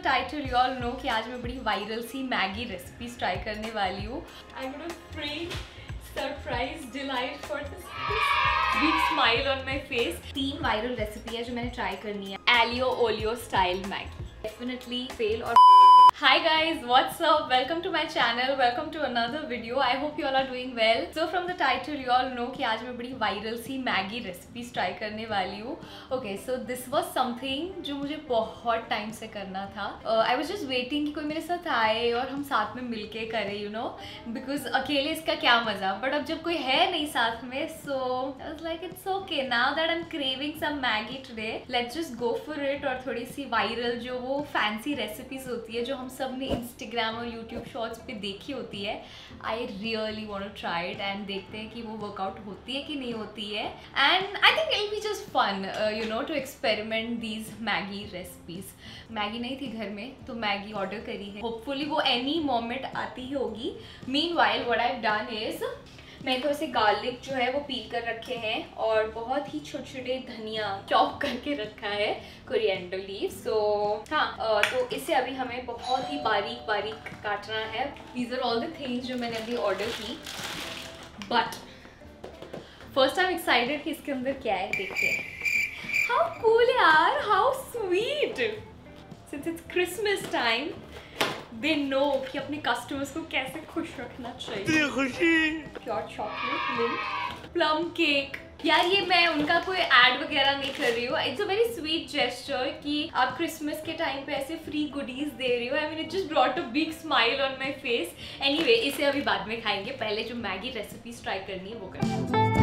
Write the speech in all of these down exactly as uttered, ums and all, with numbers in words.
Title you all know कि आज मैं बड़ी वायरल सी मैगी रेसिपीज ट्राई करने वाली हूँ। I am gonna bring surprise delight for this big smile on my face. तीन वायरल रेसिपी है जो मैंने ट्राई करनी है। Aglio olio style Maggi, definitely fail और Hi guys, what's up? Welcome to my channel. Welcome to another video. I hope you all are doing well. So from the title you all know कि आज मैं बड़ी viral सी Maggi recipes try करने वाली हूँ। Okay, so this was something जो मुझे बहुत टाइम से करना था। uh, I was just waiting कि कोई मेरे साथ आए और हम साथ में मिलके करें, you know, because अकेले इसका क्या मजा। But अब जब कोई है नहीं साथ में, so I was like it's okay now that I'm craving some Maggi today. Let's just go for it। और थोड़ी सी वायरल जो वो फैंसी रेसिपीज होती है जो हम सब ने इंस्टाग्राम और यूट्यूब शॉर्ट्स पे देखी होती है, I really want to try it and देखते हैं कि वो वर्कआउट होती है कि नहीं होती है। And I think it will be just fun you know to experiment these Maggi recipes. Maggi नहीं थी घर में तो मैगी ऑर्डर करी है, होपफुली वो एनी मोमेंट आती ही होगी। Meanwhile what I have done is मैंने थोड़े से गार्लिक जो है वो पील कर रखे हैं और बहुत ही छोटे छोटे धनिया चॉप करके रखा है, कोरिएंडर लीव। सो हाँ, तो इसे अभी हमें बहुत ही बारीक बारीक काटना है। These are all the things जो मैंने अभी ऑर्डर की। But first I am excited कि इसके अंदर क्या है, देखते हैं। हाउ कूल यार, how sweet. Since it's Christmas time they know कि अपने कस्टमर्स को कैसे खुश रखना चाहिए। खुशी pure chocolate milk plum cake. यार ये मैं उनका कोई एड वगैरह नहीं कर रही हूँ, it's a very sweet gesture कि आप क्रिसमस के टाइम पे ऐसे फ्री गुडीज दे रही हो। I mean it just brought a big smile on my face. Anyway इसे अभी बाद में खाएंगे, पहले जो मैगी रेसिपीज ट्राई करनी है वो करनी है।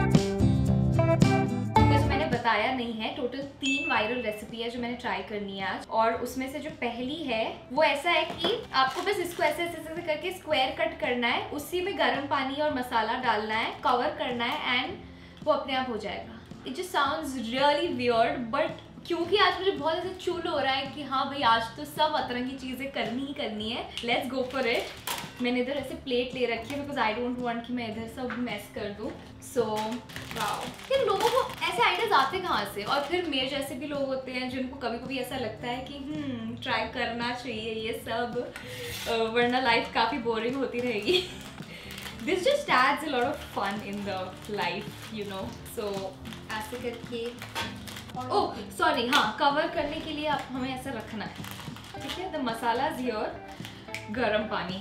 मैंने बताया नहीं है, टोटल तीन वायरल रेसिपी है जो मैंने ट्राई करनी है आज। और उसमें से जो पहली है वो ऐसा है कि आपको बस इसको ऐसे ऐसे ऐसे करके स्क्वायर कट करना है, उसी में गर्म पानी और मसाला डालना है, कवर करना है एंड वो अपने आप हो जाएगा। It just sounds really weird but क्योंकि आज मुझे बहुत ऐसे चूल हो रहा है कि हाँ भाई आज तो सब अतरंगी चीज़ें करनी ही करनी है, लेट्स गो फॉर इट। मैंने इधर ऐसे प्लेट ले रखी है बिकॉज आई डोंट वांट कि मैं इधर सब मैस कर दूँ। सो वाओ, ये लोगों को ऐसे आइडियाज आते कहाँ से। और फिर मेरे जैसे भी लोग होते हैं जिनको कभी कभी ऐसा लगता है कि हम्म ट्राई करना चाहिए ये सब, वरना लाइफ काफ़ी बोरिंग होती रहेगी। This just adds a lot of fun in the life you know. So ऐसे करके, ओह सॉरी, हाँ कवर करने के लिए आप हमें ऐसा रखना है, ठीक है। द मसाला इज हियर, गरम पानी।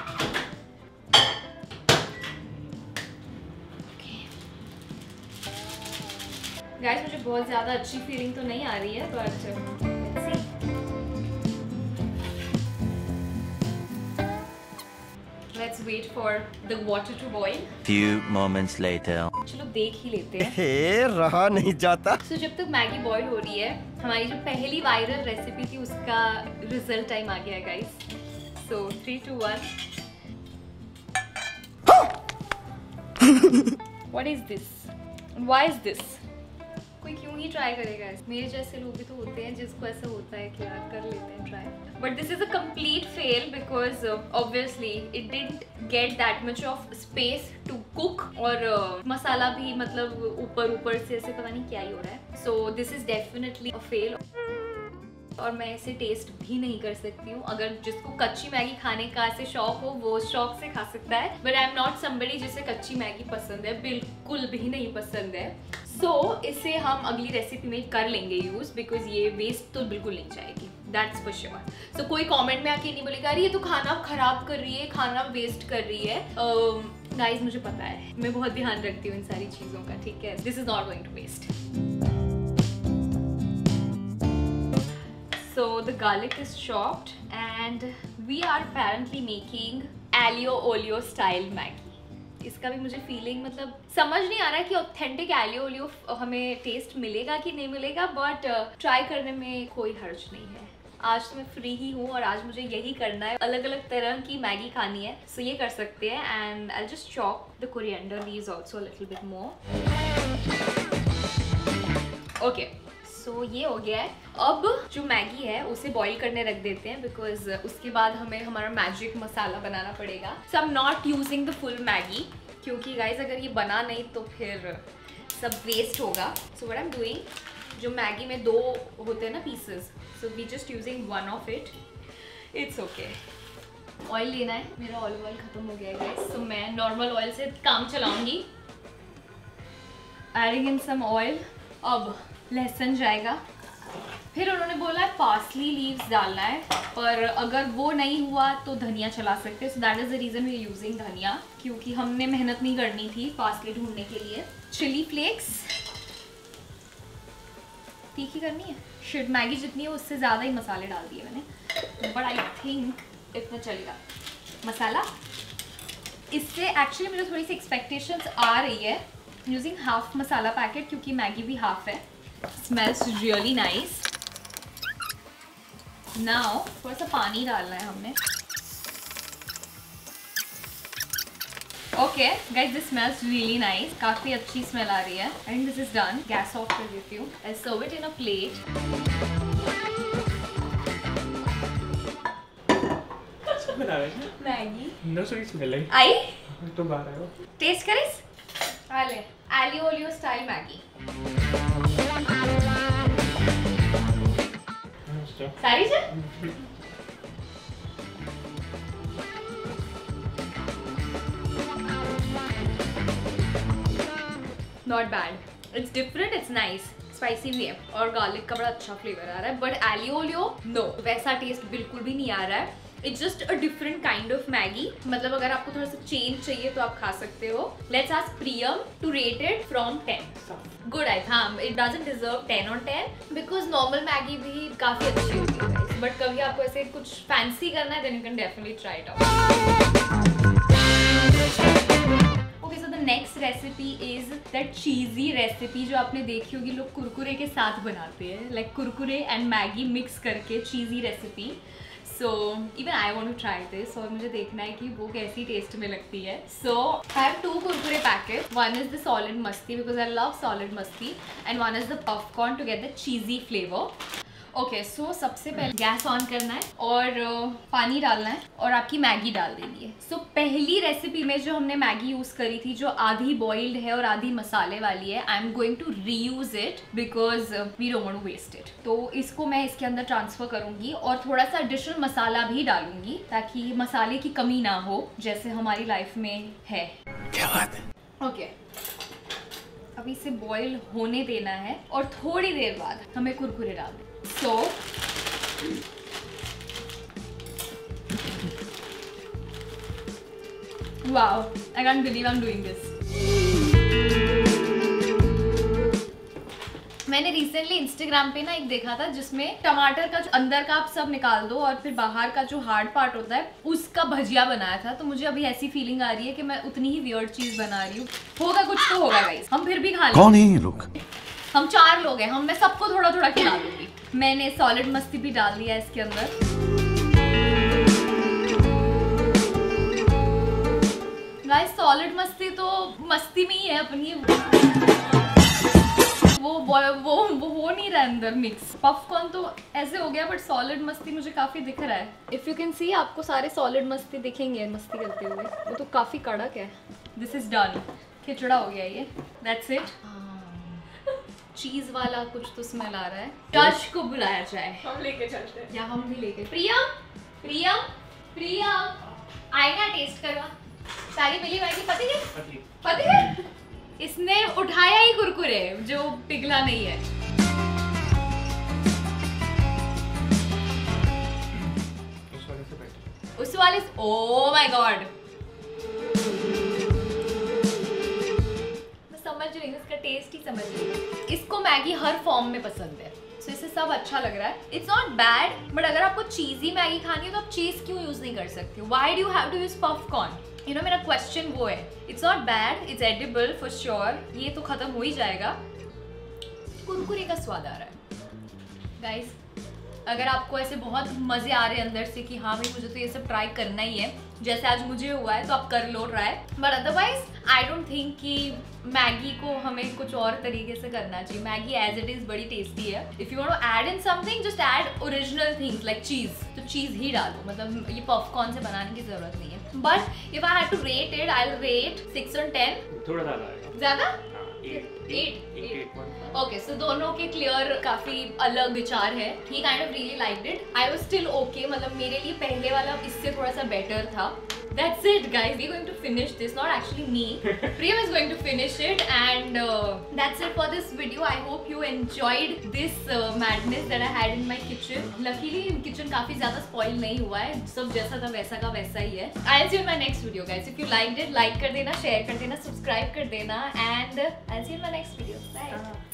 गाइस मुझे बहुत ज़्यादा अच्छी फीलिंग तो नहीं आ रही है but let's see. Let's wait for the water to boil. Few moments later. चलो देख ही लेते हैं। हे रहा नहीं जाता। So जब तक मैगी बॉईल हो रही है, हमारी जो पहली वायरल रेसिपी थी उसका रिजल्ट टाइम आ गया है guys. So three two one. What is this? Why is this? कोई क्यों ही ट्राई करेगा? मेरे जैसे लोग भी तो होते हैं जिसको ऐसा होता है कि यार कर लेते हैं try. But this is a complete fail because obviously it didn't get that much of space to cook और uh, मसाला भी मतलब ऊपर ऊपर से ऐसे पता नहीं क्या ही हो रहा है। So this is definitely a fail और मैं इसे टेस्ट भी नहीं कर सकती हूँ। अगर जिसको कच्ची मैगी खाने का ऐसे शौक हो वो शौक से खा सकता है, but I am not somebody जिसे कच्ची मैगी पसंद है, बिल्कुल भी नहीं पसंद है। सो so, इसे हम अगली रेसिपी में कर लेंगे यूज बिकॉज ये वेस्ट तो बिल्कुल नहीं जाएगी, दैट्स फॉर श्योर। सो कोई कमेंट में आके नहीं बोलेगा अरे ये तो खाना खराब कर रही है, खाना वेस्ट कर रही है। गाइस uh, मुझे पता है, मैं बहुत ध्यान रखती हूँ इन सारी चीज़ों का, ठीक है। This is not going to waste. So the garlic is chopped and we are apparently making Aglio Olio style Maggi. इसका भी मुझे फीलिंग मतलब समझ नहीं आ रहा कि ऑथेंटिक एलियो ओलियो हमें टेस्ट मिलेगा कि नहीं मिलेगा, बट ट्राई करने में कोई हर्ज नहीं है। आज तो मैं फ्री ही हूँ और आज मुझे यही करना है, अलग अलग तरह की मैगी खानी है, सो so ये कर सकते हैं। And I just chop the coriander leaves also a little bit more. Okay so so, ये हो गया है। अब जो मैगी है उसे बॉईल करने रख देते हैं बिकॉज उसके बाद हमें हमारा मैजिक मसाला बनाना पड़ेगा। So I am not using the full Maggi क्योंकि गाइज अगर ये बना नहीं तो फिर सब वेस्ट होगा। So what I am doing, जो मैगी में दो होते हैं ना pieces, so we just using one of it. It's okay. Oil लेना है, मेरा ऑलिव ऑयल खत्म हो गया है गाइस, सो मैं नॉर्मल ऑयल से काम चलाऊंगी. Adding in some oil. अब लहसुन जाएगा. फिर उन्होंने बोला है पार्सली लीव्स डालना है, पर अगर वो नहीं हुआ तो धनिया चला सकते हैं. So that is the reason we are using dhaniya, क्योंकि हमने मेहनत नहीं करनी थी पार्सली ढूंढने के लिए. चिली फ्लेक्स तीखी करनी है. शिट, मैगी जितनी है उससे ज़्यादा ही मसाले डाल दिए मैंने, बट आई थिंक इतना चलेगा. मसाला इससे एक्चुअली मुझे थोड़ी सी एक्सपेक्टेशंस आ रही है यूजिंग हाफ मसाला पैकेट, क्योंकि मैगी भी हाफ है. Smells really nice. नाउ थोड़ा सा पानी डालना है हमने. Okay guys, this smells really nice. काफी अच्छी स्मेल आ रही है. And this is done. Gas off कर देती हूँ. I serve it in a plate. Maggi No sweet smell है. आई तो बाहर आयो. टेस्ट करिस. आले एलियो ओलियो स्टाइल मैगी. सारी से not bad. It's different, it's nice. Spicy भी है और गार्लिक का बड़ा अच्छा फ्लेवर आ रहा है, बट एलियो ओलियो नो, वैसा टेस्ट बिल्कुल भी नहीं आ रहा है. It's just a different kind of Maggi. मतलब अगर आपको थोड़ा सा चेंज चाहिए तो आप खा सकते हो. Let's ask Priyam to rate it from ten. Good. I हाँ, it doesn't deserve ten on ten because normal Maggi भी काफी अच्छी होती है, बट कभी आपको ऐसे कुछ फैंसी करना है then you can definitely try it out. Okay, so the next recipe is that cheesy recipe जो आपने देखी होगी लोग कुरकुरे के साथ बनाते हैं, like Kurkure and Maggi mix करके cheesy recipe. So even I want to try this, और मुझे देखना है कि वो कैसी टेस्ट में लगती है. So I have two Kurkure packet. One is the Solid Masti because I love Solid Masti, and one is the popcorn to get the cheesy flavour. Okay, so सबसे पहले गैस ऑन करना है और uh, पानी डालना है और आपकी मैगी डाल देनी है. सो so, पहली रेसिपी में जो हमने मैगी यूज़ करी थी जो आधी बॉइल्ड है और आधी मसाले वाली है, I am going to reuse it because we don't want to waste it. तो इसको मैं इसके अंदर ट्रांसफर करूंगी और थोड़ा सा एडिशनल मसाला भी डालूंगी ताकि मसाले की कमी ना हो जैसे हमारी लाइफ में है. क्या बात है. ओके, अब इसे बॉईल होने देना है और थोड़ी देर बाद हमें कुरकुरे डाल दें. So, wow, I can't believe I'm doing this. मैंने रिसेंटली इंस्टाग्राम पे ना एक देखा था जिसमें टमाटर का अंदर का आप सब निकाल दो और फिर बाहर का जो हार्ड पार्ट होता है उसका भजिया बनाया था. तो मुझे अभी ऐसी फीलिंग आ रही है कि मैं उतनी ही वियर्ड चीज बना रही हूँ. होगा कुछ तो होगा गाइस, हम फिर भी खा लेंगे. कौन है ये लोग? हम चार लोग हैं, हम मैं सबको थोड़ा थोड़ा खिला दूंगी. मैंने सॉलिड मस्ती भी डाल दिया इसके अंदर. गाइस सॉलिड मस्ती तो मस्ती में ही है अपनी, वो वो वो हो नहीं रहा अंदर मिक्स. पॉपकॉर्न तो ऐसे हो गया, बट सॉलिड मस्ती मुझे काफी दिख रहा है. इफ यू कैन सी, आपको सारे सॉलिड मस्ती दिखेंगे मस्ती करते हुए. वो तो काफी कड़क है. This is done. खिचड़ा हो गया ये. That's it. चीज वाला कुछ तो स्मेल आ रहा है. जज को बुलाया जाए, हम लेके चलते हैं. या हम भी लेके. प्रियम प्रियम प्रियम आए ना टेस्ट करवा. सारी मिली मैगी पति गई पति गई. इसने उठाया ही कुरकुरे जो पिघला नहीं है. उस वाले से बेटर. उस वाले से, ओह माय गॉड, समझ रही हूँ इसका टेस्ट ही समझ रही हूँ. इसको मैगी हर फॉर्म में पसंद है, सो so, इसे सब अच्छा लग रहा है. इट्स नॉट बैड, बट अगर आपको चीजी मैगी खानी है तो आप चीज क्यों यूज नहीं कर सकते हो? Why do you have to use popcorn? You know मेरा क्वेश्चन वो है. It's not bad, it's edible for sure. ये तो खत्म हो ही जाएगा. कुरकुरे का स्वाद आ रहा है गाइस. अगर आपको ऐसे बहुत मजे आ रहे हैं अंदर से कि हाँ भाई मुझे तो ये सब ट्राई करना ही है जैसे आज मुझे हुआ है, तो आप कर लो try. But otherwise I don't think कि मैगी को हमें कुछ और तरीके से करना चाहिए. मैगी एज इट इज बड़ी टेस्टी है. If you want to add in something just add original things like cheese. तो चीज ही डालो, मतलब ये पॉपकॉर्न से बनाने की जरूरत नहीं है. But if I had to rate it, I will rate six on ten. थोड़ा ज्यादा आएगा. ज्यादा? हाँ. एट ओके सो दोनों के क्लियर काफी अलग विचार है. He kind of really liked it. I was still okay, मतलब मेरे लिए पहले वाला इससे थोड़ा सा बेटर था. That's it guys, we're going to finish this, not actually me. Priyam is going to finish it and uh, that's it for this video. I hope you enjoyed this uh, madness that I had in my kitchen. Luckily kitchen काफी ज़्यादा spoil नहीं हुआ है, सब जैसा था वैसा का वैसा ही है. I'll see you in my next video guys. If you liked it, like कर देना, share कर देना, subscribe कर देना and I'll see you in my next video. Bye.